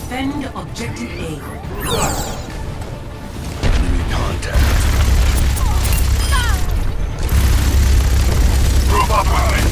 Defend objective A. Enemy contact. Move up with me.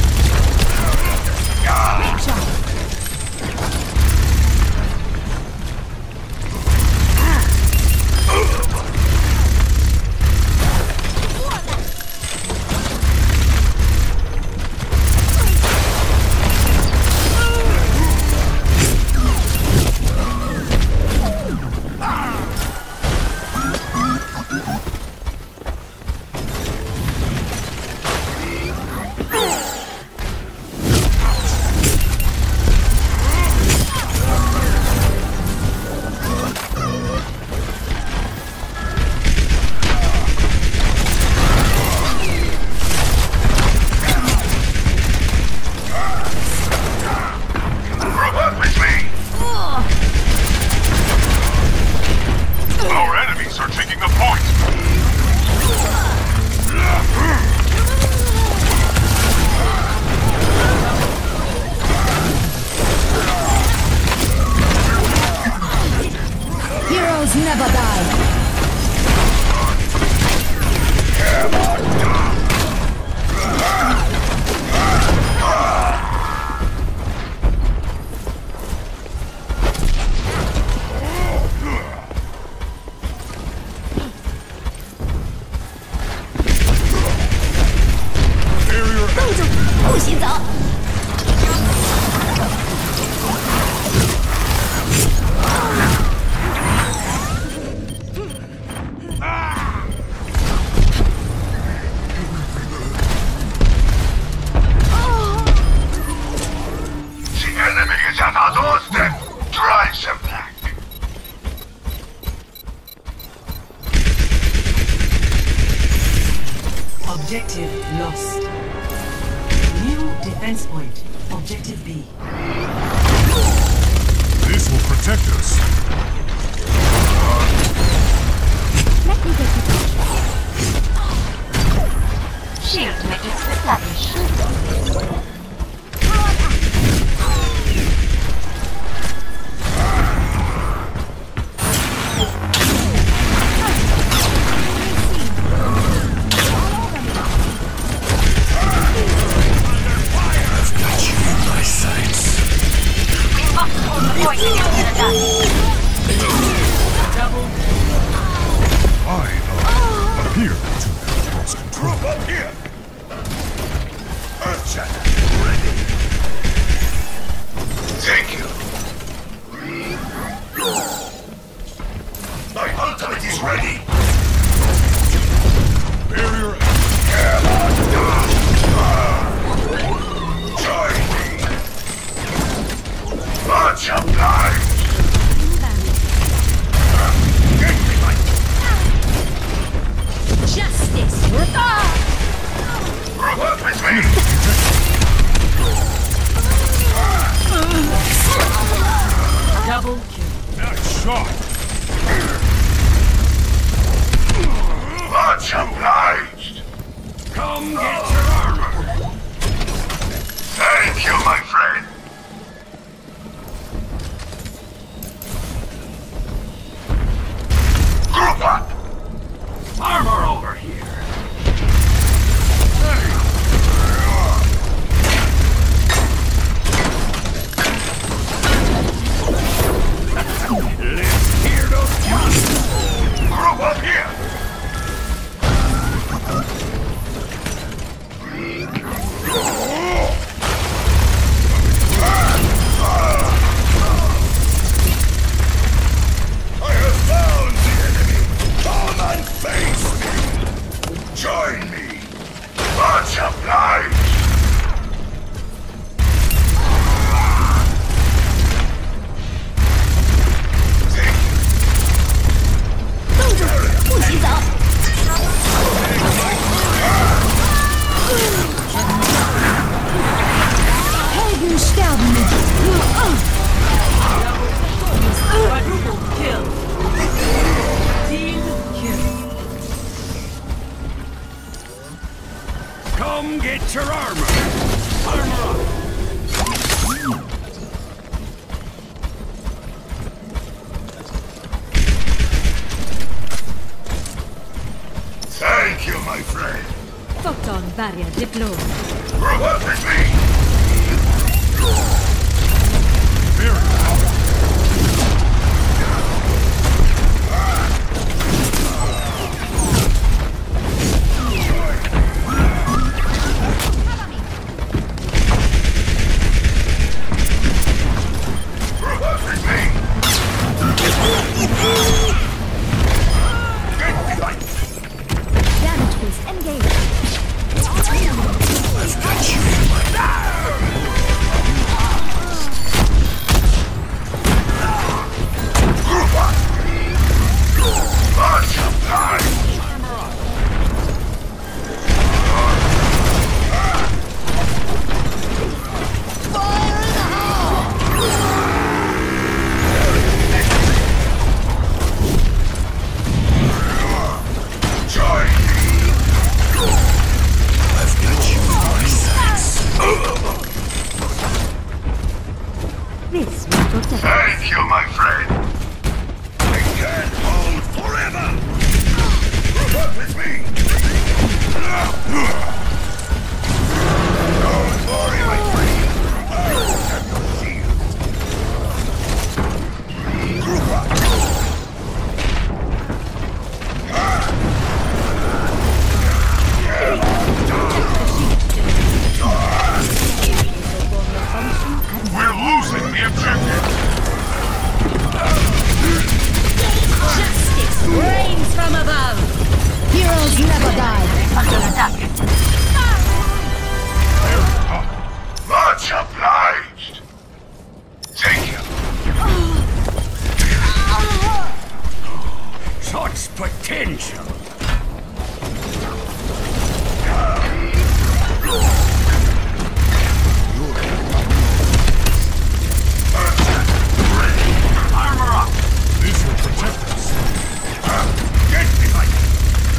Never die. Objective lost. New defense point. Objective B. This will protect us. Let me get you. Shield matrix established. Appear to have lost control. Up here! Earthshatter, ready. Thank you. My ultimate is ready. Barrier. Join me. Much obliged. Justice! Work with me! Double kill. Nice shot! Much obliged! Come get your armor! Thank you, my friend! Group up! Armor over here! Let's hear those guns! Group up here! I have found the enemy! Come and face me! Join me! Much obliged! Helden sterben nicht. Quadruple kill. Team kill. Come get your armor! Armor up! barrier deployed. Group up with me! Damage boost engaged. I've got you in my group up! March of time! Join me! I've got you in my sights. This will protect. Thank you, my friend. I can't hold forever. Group up with me. Don't worry, my friend. I will have your shield. Group up. We're losing the objective. Justice reigns from above. Heroes never die. Under attack. Much obliged. Thank you. Such potential. Armor up. This will protect us. Get behind me.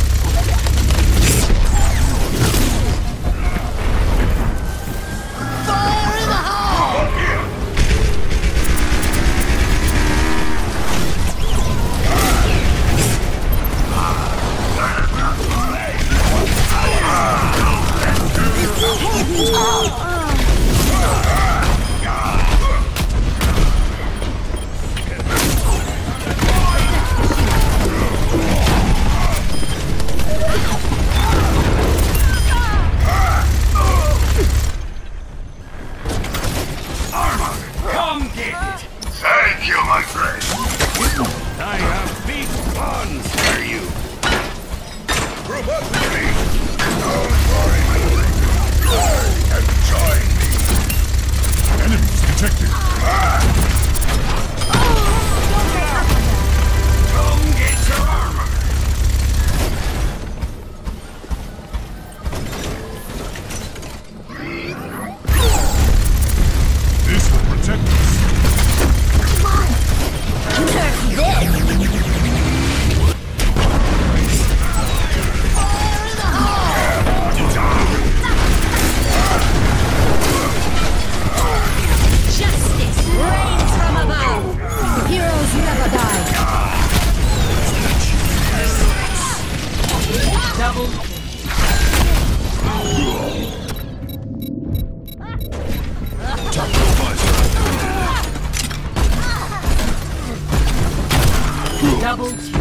Fire in the hole. Up here. Come get it. Thank you, my friend. I have big plans for you. Group up with me. Don't worry, my friend. And join me. Enemies detected. Come get your armor. This will protect us. Justice reigns from above. Heroes never die. Double kill. Double kill.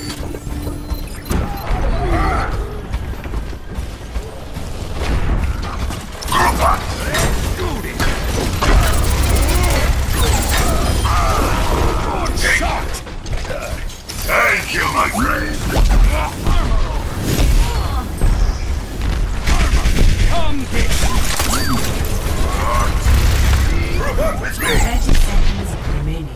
Thank you, my friend. Come get Group up with me. 30 seconds remaining.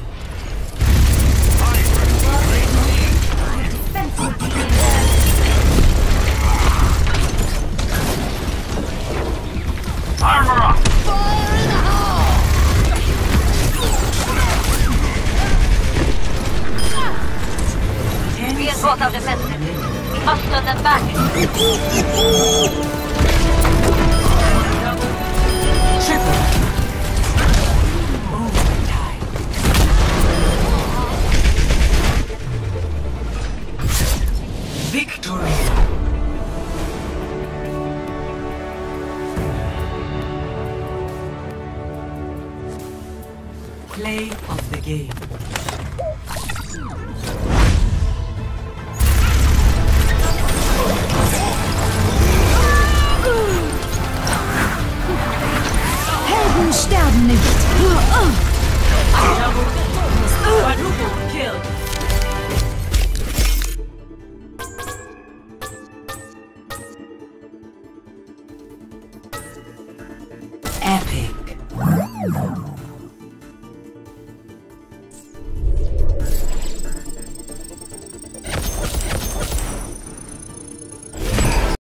Armor up. Fire in the hole. Reinforce our defenses. We must turn them back. Triple. Overtime. Victory. Play of the game. Helden sterben nicht. Quadruple kill. Epic.